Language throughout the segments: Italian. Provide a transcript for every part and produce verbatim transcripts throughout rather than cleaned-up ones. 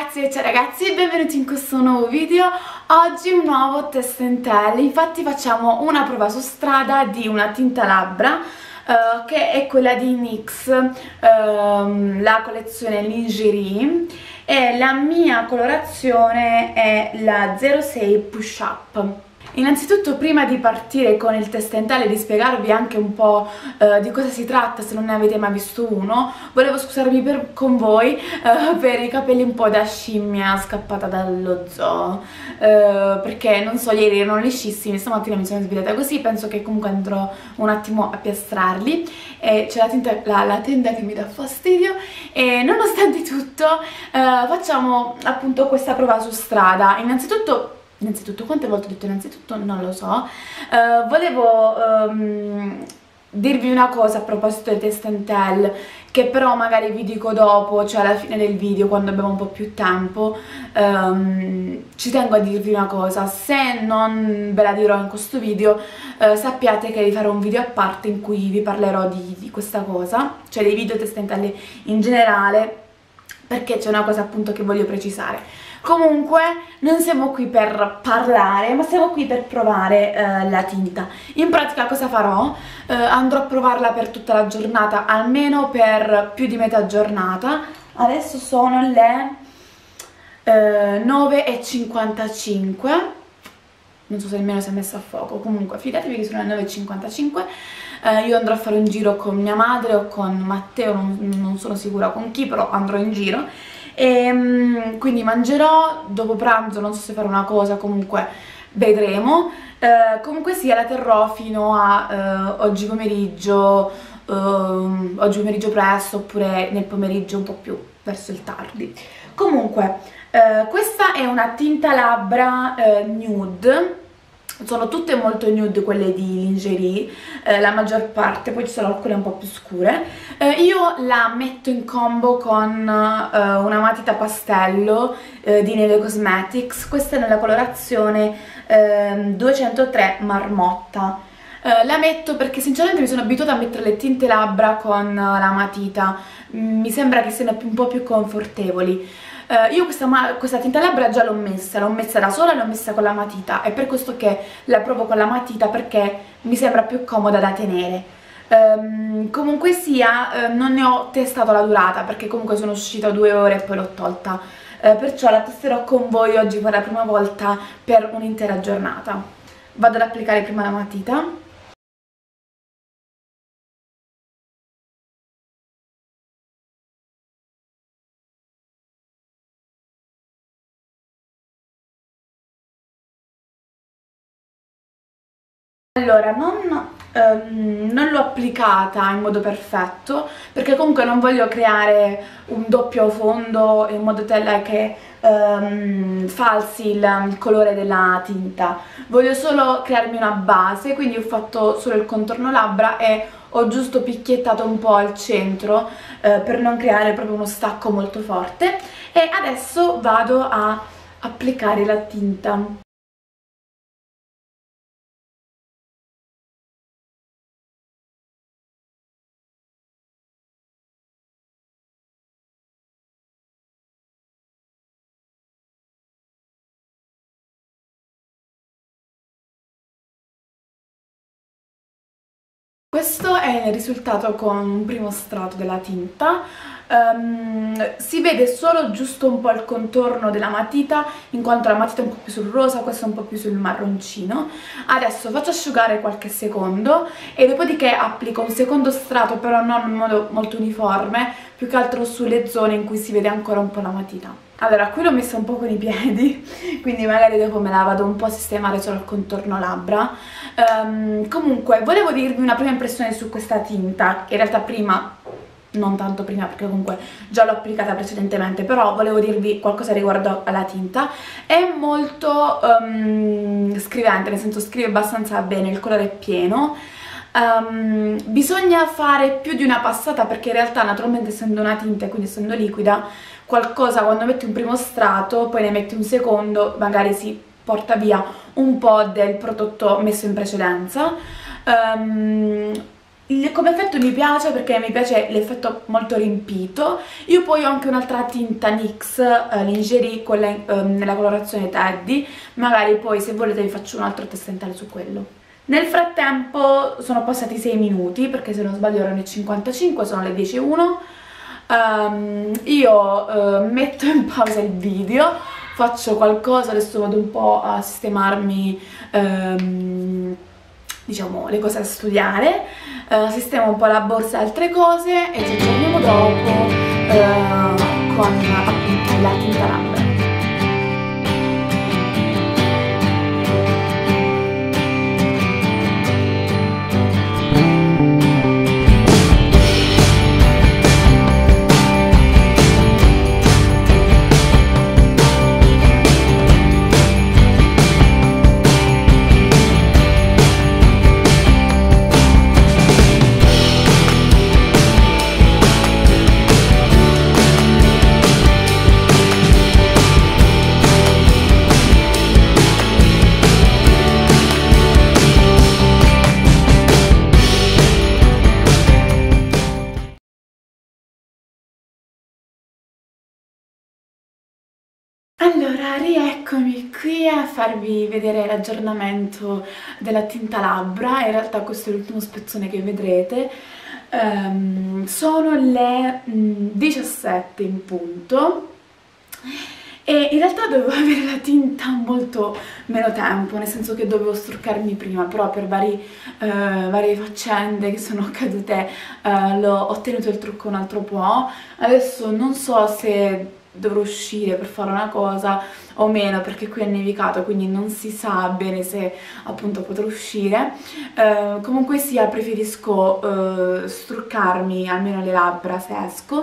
ragazzi e ciao ragazzi e benvenuti in questo nuovo video. Oggi un nuovo test and tell. Infatti facciamo una prova su strada di una tinta labbra uh, che è quella di NYX, uh, la collezione Lingerie, e la mia colorazione è la zero sei Push Up. Innanzitutto, prima di partire con il test and tell e di spiegarvi anche un po' uh, di cosa si tratta, se non ne avete mai visto uno, volevo scusarmi per, con voi uh, per i capelli un po' da scimmia scappata dallo zoo, uh, perché non so, ieri erano liscissimi, stamattina mi sono svegliata così. Penso che comunque andrò un attimo a piastrarli e c'è la, la, la tenda che mi dà fastidio. E nonostante tutto uh, facciamo appunto questa prova su strada. Innanzitutto Innanzitutto, quante volte ho detto innanzitutto? Non lo so. Uh, volevo um, dirvi una cosa a proposito del test and tell, che però magari vi dico dopo, cioè alla fine del video, quando abbiamo un po' più tempo. Um, ci tengo a dirvi una cosa: se non ve la dirò in questo video, uh, sappiate che vi farò un video a parte in cui vi parlerò di, di questa cosa, cioè dei video test and tell in generale, perché c'è una cosa appunto che voglio precisare. Comunque non siamo qui per parlare, ma siamo qui per provare eh, la tinta. In pratica cosa farò? Eh, andrò a provarla per tutta la giornata, almeno per più di metà giornata. Adesso sono le eh, nove e cinquantacinque, non so se nemmeno si è messo a fuoco, comunque fidatevi che sono le nove e cinquantacinque. Eh, io andrò a fare un giro con mia madre o con Matteo, non, non sono sicura con chi, però andrò in giro. E um, quindi mangerò dopo pranzo, non so se fare una cosa, comunque vedremo. Uh, comunque sia, la terrò fino a uh, oggi pomeriggio, uh, oggi pomeriggio presto, oppure nel pomeriggio un po' più verso il tardi. Comunque uh, questa è una tinta labbra uh, nude. Sono tutte molto nude quelle di Lingerie, eh, la maggior parte, poi ci sono alcune un po' più scure. Eh, io la metto in combo con eh, una matita pastello eh, di Neve Cosmetics. Questa è nella colorazione eh, duecentotre Marmotta. Eh, la metto perché sinceramente mi sono abituata a mettere le tinte labbra con la matita, mi sembra che siano un po' più confortevoli. Uh, io questa, questa tinta labbra già l'ho messa, l'ho messa da sola e l'ho messa con la matita, è per questo che la provo con la matita, perché mi sembra più comoda da tenere. Um, comunque sia, uh, non ne ho testato la durata, perché comunque sono uscita due ore e poi l'ho tolta, uh, perciò la testerò con voi oggi per la prima volta per un'intera giornata. Vado ad applicare prima la matita. Allora, non, ehm, non l'ho applicata in modo perfetto, perché comunque non voglio creare un doppio fondo in modo tale che ehm, falsi il, il colore della tinta. Voglio solo crearmi una base, quindi ho fatto solo il contorno labbra e ho giusto picchiettato un po' al centro eh, per non creare proprio uno stacco molto forte. E adesso vado a applicare la tinta. Questo è il risultato con un primo strato della tinta. Um, si vede solo giusto un po' il contorno della matita, in quanto la matita è un po' più sul rosa, questa un po' più sul marroncino. Adesso faccio asciugare qualche secondo e dopodiché applico un secondo strato, però non in modo molto uniforme, più che altro sulle zone in cui si vede ancora un po' la matita. Allora, qui l'ho messa un po' con i piedi, quindi magari dopo me la vado un po' a sistemare solo al contorno labbra. Um, comunque, volevo dirvi una prima impressione su questa tinta, che in realtà prima, non tanto prima perché comunque già l'ho applicata precedentemente, però volevo dirvi qualcosa riguardo alla tinta. È molto um, scrivente, nel senso scrive abbastanza bene, il colore è pieno. Um, bisogna fare più di una passata, perché in realtà naturalmente essendo una tinta e quindi essendo liquida, qualcosa quando metti un primo strato poi ne metti un secondo, magari si porta via un po' del prodotto messo in precedenza. Um, il, come effetto mi piace perché mi piace l'effetto molto riempito. Io poi ho anche un'altra tinta NYX eh, Lingerie, quella in, eh, nella colorazione Teddy, magari poi se volete vi faccio un altro test dentale su quello. Nel frattempo sono passati sei minuti, perché se non sbaglio erano i cinquantacinque, sono le dieci e uno. Um, io uh, metto in pausa il video, faccio qualcosa, adesso vado un po' a sistemarmi um, diciamo le cose da studiare, uh, sistemo un po' la borsa e altre cose e ci aggiorniamo dopo uh, con appunto la tinta labbra. Allora, rieccomi qui a farvi vedere l'aggiornamento della tinta labbra. In realtà questo è l'ultimo spezzone che vedrete. Um, sono le mm, diciassette in punto e in realtà dovevo avere la tinta molto meno tempo, nel senso che dovevo struccarmi prima, però per vari, uh, varie faccende che sono accadute uh, l'ho ottenuto il trucco un altro po'. Adesso non so se dovrò uscire per fare una cosa o meno, perché qui è nevicato, quindi non si sa bene se appunto potrò uscire. Uh, comunque sia, preferisco uh, struccarmi almeno le labbra se esco.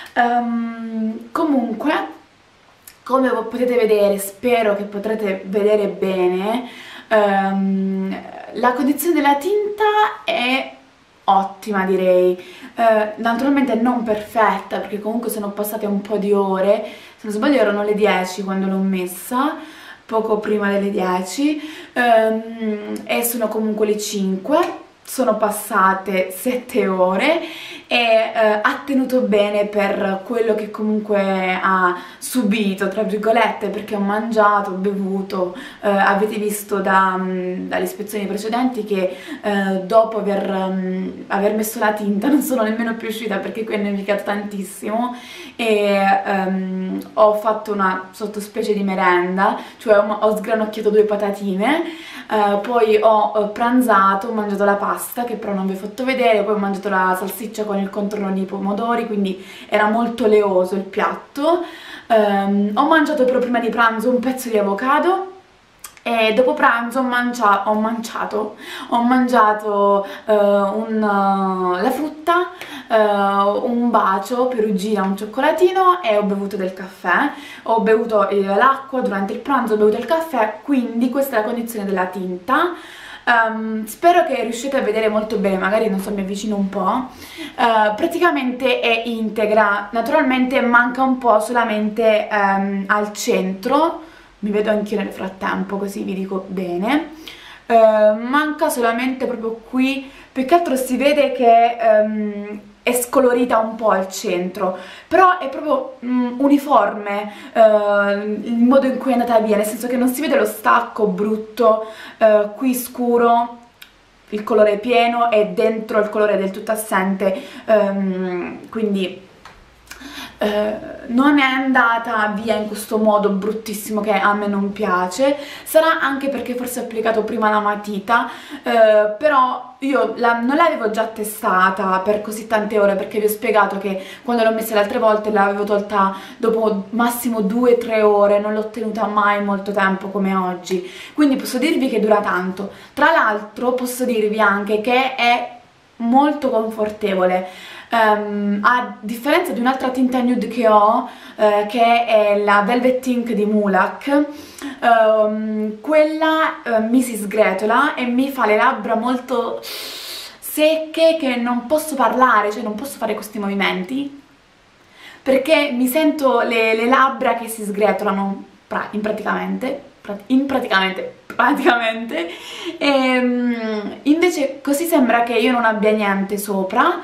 Um, comunque, come potete vedere, spero che potrete vedere bene, um, la condizione della tinta è ottima, direi. Eh, naturalmente non perfetta, perché comunque sono passate un po' di ore, se non sbaglio erano le dieci quando l'ho messa, poco prima delle dieci, ehm, e sono comunque le cinque, sono passate sette ore e eh, ha tenuto bene per quello che comunque ha subito, tra virgolette, perché ho mangiato, ho bevuto, eh, avete visto da, mh, dalle ispezioni precedenti che eh, dopo aver, mh, aver messo la tinta non sono nemmeno più uscita, perché qui è nevicato tantissimo, e um, ho fatto una sottospecie di merenda, cioè ho, ho sgranocchiato due patatine, uh, poi ho uh, pranzato, ho mangiato la pasta, che però non vi ho fatto vedere, poi ho mangiato la salsiccia con il contorno di pomodori, quindi era molto leoso il piatto. Um, ho mangiato però prima di pranzo un pezzo di avocado e dopo pranzo ho, mangia ho mangiato, ho mangiato uh, un, uh, la frutta, uh, un bacio, perugina, un cioccolatino e ho bevuto del caffè. Ho bevuto eh, l'acqua durante il pranzo, ho bevuto il caffè, quindi questa è la condizione della tinta. Um, spero che riuscite a vedere molto bene, magari non so, mi avvicino un po'. Uh, praticamente è integra, naturalmente manca un po' solamente um, al centro, mi vedo anch'io nel frattempo così vi dico bene. Uh, manca solamente proprio qui, più che altro si vede che um, è scolorita un po' al centro, però è proprio um, uniforme uh, il modo in cui è andata via, nel senso che non si vede lo stacco brutto, uh, qui scuro, il colore pieno e dentro il colore del tutto assente, um, quindi Uh, non è andata via in questo modo bruttissimo che a me non piace. Sarà anche perché forse ho applicato prima la matita, uh, però io la, non l'avevo già testata per così tante ore, perché vi ho spiegato che quando l'ho messa le altre volte l'avevo tolta dopo massimo due tre ore, non l'ho tenuta mai molto tempo come oggi, quindi posso dirvi che dura tanto. Tra l'altro posso dirvi anche che è molto confortevole. Um, a differenza di un'altra tinta nude che ho, uh, che è la Velvet Ink di Mulac, um, quella uh, mi si sgretola e mi fa le labbra molto secche, che non posso parlare, cioè non posso fare questi movimenti perché mi sento le, le labbra che si sgretolano pra praticamente impraticamente praticamente e, invece così sembra che io non abbia niente sopra.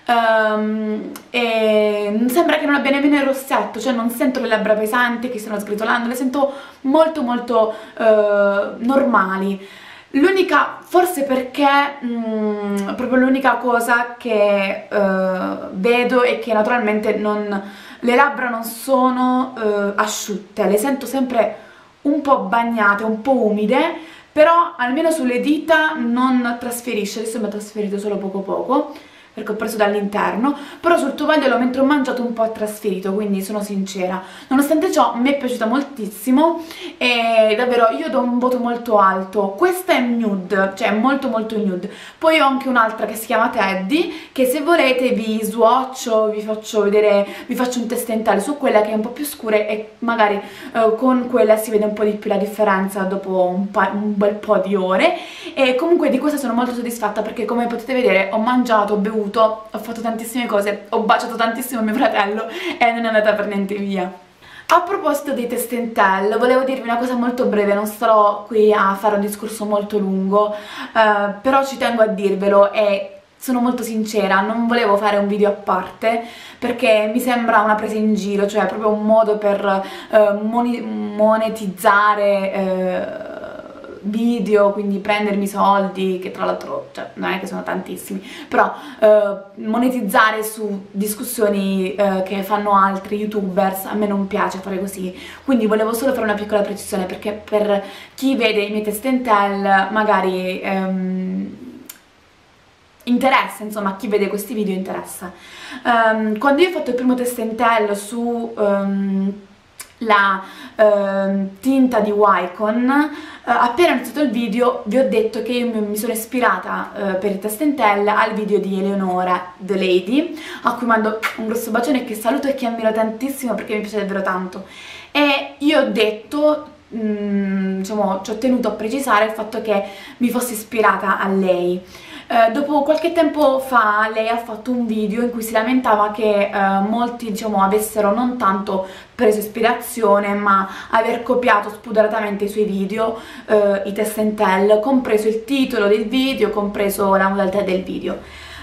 Um, e sembra che non abbia nemmeno il rossetto, cioè non sento le labbra pesanti che stanno sgretolando, le sento molto molto uh, normali. L'unica, forse perché mh, proprio l'unica cosa che uh, vedo è che naturalmente non, le labbra non sono uh, asciutte, le sento sempre un po' bagnate, un po' umide, però almeno sulle dita non trasferisce. Adesso mi ha trasferito solo poco poco perché ho preso dall'interno, però sul tovagliolo mentre ho mangiato un po' ha trasferito, quindi sono sincera. Nonostante ciò mi è piaciuta moltissimo e davvero io do un voto molto alto. Questa è nude, cioè molto molto nude. Poi ho anche un'altra che si chiama Teddy, che se volete vi swatcho, vi faccio vedere, vi faccio un test dentale su quella che è un po' più scura e magari eh, con quella si vede un po' di più la differenza dopo un, un bel po' di ore. E comunque di questa sono molto soddisfatta perché, come potete vedere, ho mangiato, ho bevuto, ho fatto tantissime cose, ho baciato tantissimo mio fratello e non è andata per niente via. A proposito dei test and tell, volevo dirvi una cosa molto breve, non starò qui a fare un discorso molto lungo, eh, però ci tengo a dirvelo e sono molto sincera, non volevo fare un video a parte perché mi sembra una presa in giro, cioè proprio un modo per eh, monetizzare eh, video, quindi prendermi soldi, che tra l'altro cioè, non è che sono tantissimi, però eh, monetizzare su discussioni eh, che fanno altri youtubers, a me non piace fare così, quindi volevo solo fare una piccola precisione perché per chi vede i miei test and tell magari ehm, interessa, insomma, a chi vede questi video interessa. Um, quando io ho fatto il primo test and tell su um, la uh, tinta di Wycon, uh, appena ho iniziato il video vi ho detto che io mi sono ispirata uh, per il test and tell al video di Eleonora The Lady, a cui mando un grosso bacione, che saluto e che ammiro tantissimo perché mi piace davvero tanto. E io ho detto, mh, diciamo, ci ho tenuto a precisare il fatto che mi fossi ispirata a lei. Uh, dopo qualche tempo fa lei ha fatto un video in cui si lamentava che uh, molti, diciamo, avessero non tanto preso ispirazione ma aver copiato spudoratamente i suoi video, uh, i test and tell, compreso il titolo del video, compreso la modalità del video.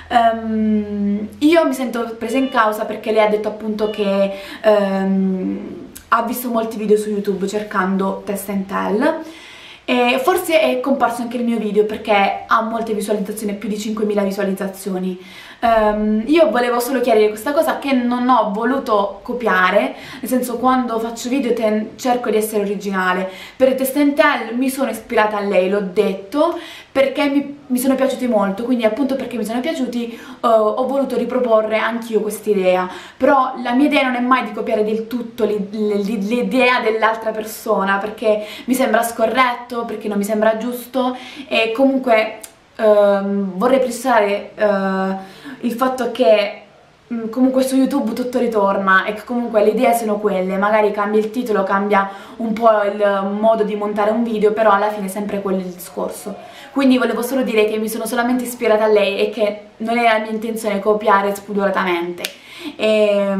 Um, io mi sento presa in causa perché lei ha detto appunto che um, ha visto molti video su YouTube cercando test and tell. E forse è comparso anche il mio video perché ha molte visualizzazioni, più di cinquemila visualizzazioni. Um, io volevo solo chiarire questa cosa, che non ho voluto copiare, nel senso, quando faccio video cerco di essere originale. Per il test and tell mi sono ispirata a lei, l'ho detto, perché mi, mi sono piaciuti molto, quindi appunto perché mi sono piaciuti uh, ho voluto riproporre anch'io quest'idea. Però la mia idea non è mai di copiare del tutto l'idea dell'altra persona, perché mi sembra scorretto, perché non mi sembra giusto, e comunque uh, vorrei precisare uh, il fatto che mh, comunque su YouTube tutto ritorna e che comunque le idee sono quelle, magari cambia il titolo, cambia un po' il modo di montare un video, però alla fine è sempre quello il discorso. Quindi volevo solo dire che mi sono solamente ispirata a lei e che non è la mia intenzione copiare spudoratamente. E,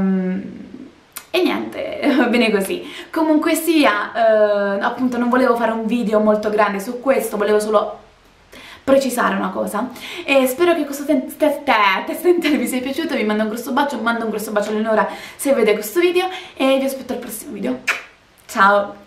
e niente, va bene così. Comunque sia, eh, appunto non volevo fare un video molto grande su questo, volevo solo precisare una cosa. E spero che questo test and tell vi sia piaciuto, vi mando un grosso bacio, mando un grosso bacio a Eleonora se vede questo video e vi aspetto al prossimo video. Ciao!